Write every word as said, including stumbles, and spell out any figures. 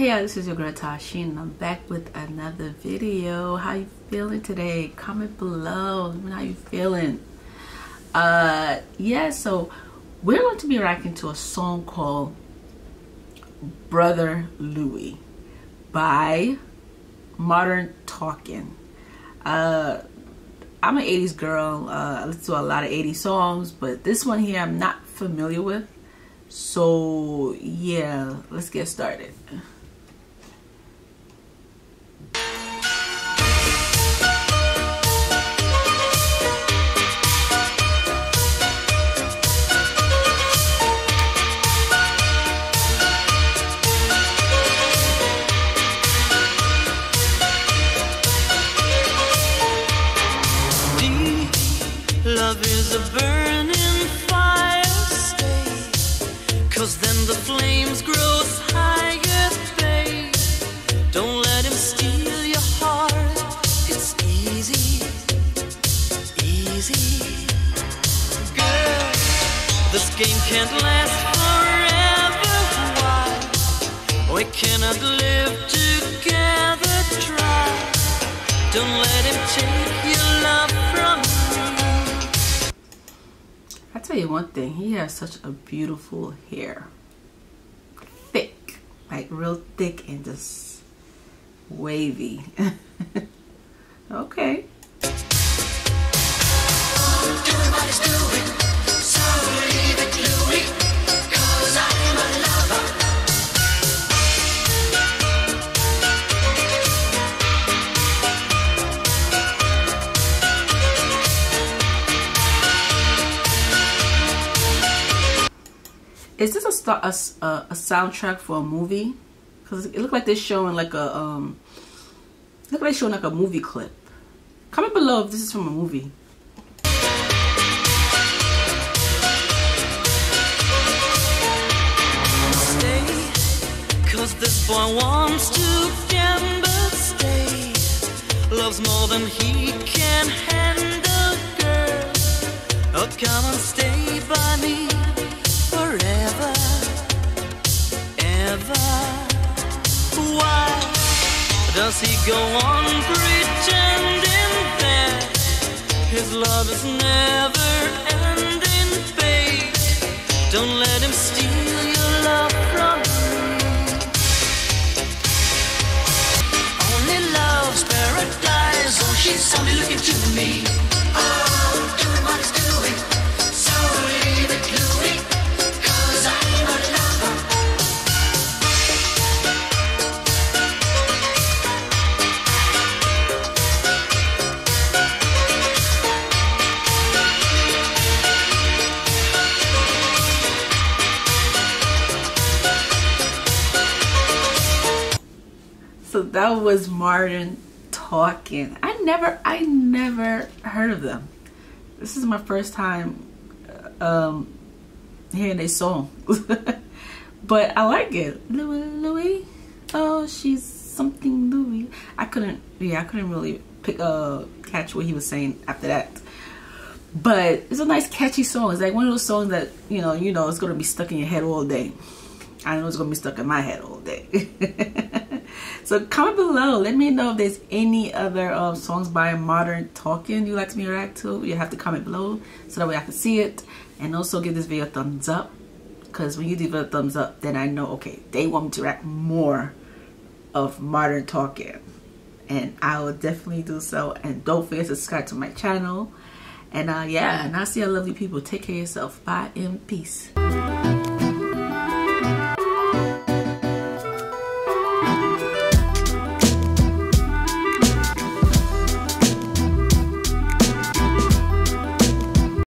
Hey, this is your girl Tysheen, and I'm back with another video. How you feeling today? Comment below. Let me know how you feeling. Uh, yeah, so we're going to be reacting to a song called Brother Louie by Modern Talking. Uh, I'm an eighties girl. Uh, I listen to a lot of eighties songs, but this one here I'm not familiar with. So yeah, let's get started. Love is a burning fire, stay, 'cause then the flames grow higher, babe. Don't let him steal your heart. It's easy, easy. Girl, this game can't last forever. Why? We cannot live together, try. Don't let him take your love from me. I tell you one thing, he has such a beautiful hair. Thick, like real thick and just wavy. Okay. Is this a, star, a, a soundtrack for a movie? Because it looked like they're showing like a um, look like they're showing like a movie clip. Comment below if this is from a movie. Stay, 'cause this boy wants to gamble. Stay, loves more than he can handle, girl. Oh, come and stay by me. Forever, ever. Why does he go on pretending that his love is never ending, babe? Don't let him steal your love from me. Only love's paradise. Oh, she's only looking to me. Oh, doing what he's doing. So leave it, Louie. So that was Modern Talking. I never, I never heard of them. This is my first time um, hearing their song, but I like it. Louie, Louie, oh, she's something Louie. I couldn't, yeah, I couldn't really pick uh catch what he was saying after that. But it's a nice, catchy song. It's like one of those songs that you know, you know, it's gonna be stuck in your head all day. I know it's gonna be stuck in my head all day. So comment below. Let me know if there's any other uh, songs by Modern Talking you'd like me to react to. You have to comment below so that way I can see it. And also give this video a thumbs up. Because when you give it a thumbs up, then I know, okay, they want me to react more of Modern Talking. And I will definitely do so. And don't forget to subscribe to my channel. And uh, yeah, and I'll see you lovely people. Take care of yourself. Bye and peace.